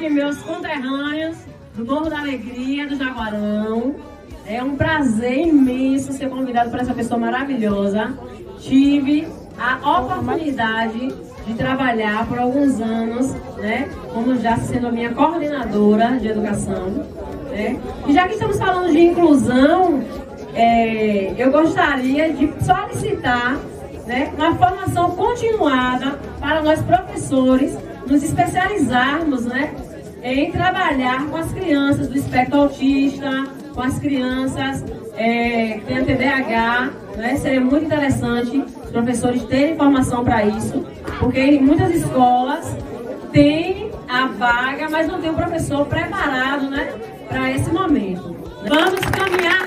noite, meus conterrâneos do Morro da Alegria, do Jaguarão. É um prazer imenso ser convidado por essa pessoa maravilhosa. Tive a oportunidade de trabalhar por alguns anos, né, como já sendo a minha coordenadora de educação, né? E já que estamos falando de inclusão, eu gostaria de solicitar, né, uma formação continuada para nós professores nos especializarmos, né, em trabalhar com as crianças do espectro autista, com as crianças que têm TDAH, né? Seria muito interessante os professores terem formação para isso, porque em muitas escolas tem a vaga, mas não tem o professor preparado, né, para esse momento. Vamos caminhar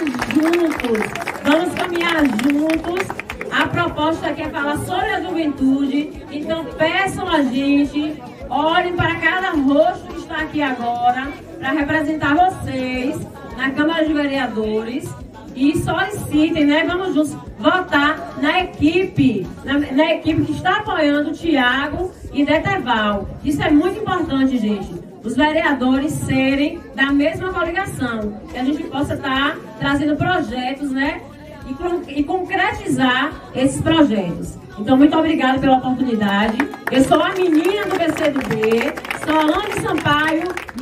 juntos. A proposta aqui é falar sobre a juventude, então peçam a gente, olhem para cada rosto que está aqui agora, para representar vocês na Câmara de Vereadores e solicitem, né? Vamos juntos votar na equipe, na equipe que está apoiando o Tiago e Deteval. Isso é muito importante, gente. Os vereadores serem da mesma coligação, que a gente possa estar trazendo projetos, né? E concretizar esses projetos. Então, muito obrigada pela oportunidade. Eu sou a menina do PCdoB, Solange Sampaio,